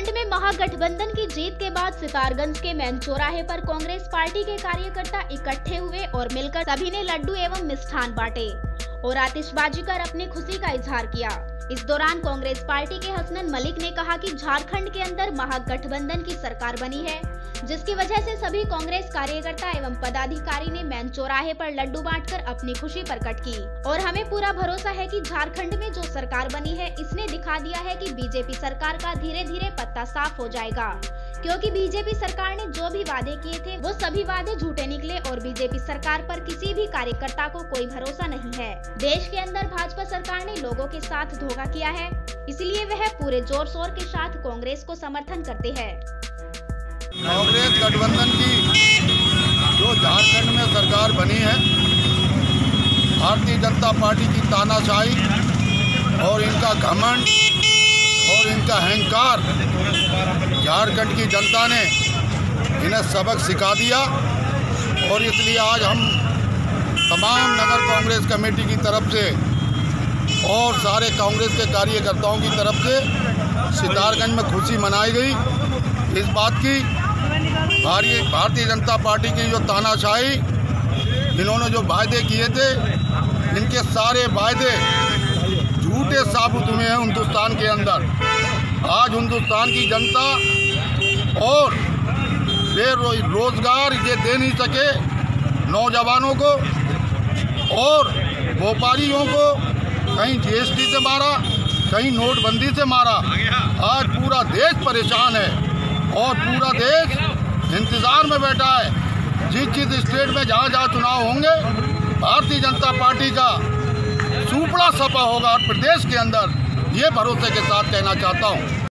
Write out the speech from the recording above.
झारखंड में महागठबंधन की जीत के बाद सितारगंज के मेन चौराहे पर कांग्रेस पार्टी के कार्यकर्ता इकट्ठे हुए और मिलकर सभी ने लड्डू एवं मिष्ठान बांटे और आतिशबाजी कर अपनी खुशी का इजहार किया। इस दौरान कांग्रेस पार्टी के हसनैन मलिक ने कहा कि झारखंड के अंदर महागठबंधन की सरकार बनी है, जिसकी वजह से सभी कांग्रेस कार्यकर्ता एवं पदाधिकारी ने मेन चौराहे पर लड्डू बांटकर अपनी खुशी प्रकट की और हमें पूरा भरोसा है कि झारखंड में जो सरकार बनी है इसने दिखा दिया है कि बीजेपी सरकार का धीरे धीरे पत्ता साफ हो जाएगा, क्योंकि बीजेपी सरकार ने जो भी वादे किए थे वो सभी वादे झूठे निकले और बीजेपी सरकार पर किसी भी कार्यकर्ता को कोई भरोसा नहीं है। देश के अंदर भाजपा सरकार ने लोगों के साथ धोखा किया है, इसलिए वह पूरे जोर शोर के साथ कांग्रेस को समर्थन करते हैं। कांग्रेस गठबंधन की जो झारखंड में सरकार बनी है, भारतीय जनता पार्टी की तानाशाही और इनका घमंड और इनका अहंकार झारखंड की जनता ने इन्हें सबक सिखा दिया और इसलिए आज हम तमाम नगर कांग्रेस कमेटी की तरफ से और सारे कांग्रेस के कार्यकर्ताओं की तरफ से सितारगंज में खुशी मनाई गई इस बात की। भारतीय जनता पार्टी की जो तानाशाही, इन्होंने जो वायदे किए थे, इनके सारे वायदे झूठे साबित हुए हैं हिंदुस्तान के अंदर। आज हिंदुस्तान की जनता और बेरोजगार ये दे नहीं सके नौजवानों को और व्यापारियों को, कहीं जीएसटी से मारा, कहीं नोटबंदी से मारा। आज पूरा देश परेशान है और पूरा देश इंतजार में बैठा है। जिस स्टेट में जहाँ चुनाव होंगे, भारतीय जनता पार्टी का सुपड़ा सपा होगा प्रदेश के अंदर, ये भरोसे के साथ कहना चाहता हूँ।